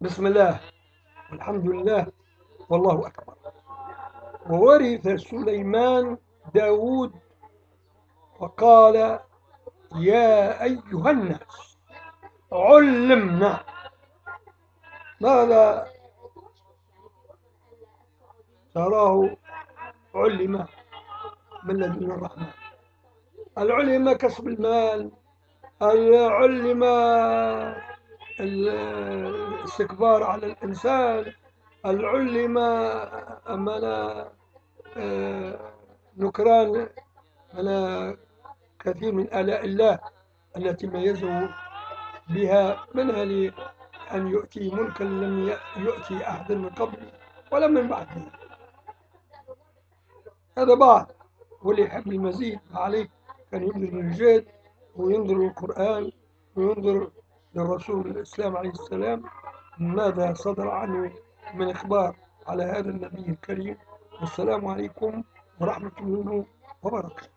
بسم الله والحمد لله والله أكبر. وورث سليمان داود وقال: يا أيها الناس علمنا. ماذا تراه علم من لدن الرحمن؟ العلم كسب المال، العلم الاستكبار على الإنسان، العلم أمانة نكران على كثير من آلاء الله التي ميزه بها، منها لأن يؤتي ملكا لم يؤتي أحد من قبله ولا من بعده. هذا بعض، واللي يحب المزيد عليه كان ينظر للجاد وينظر للقرآن وينظر للرسول الإسلام عليه السلام ماذا صدر عنه من إخبار على هذا النبي الكريم. والسلام عليكم ورحمة الله وبركاته.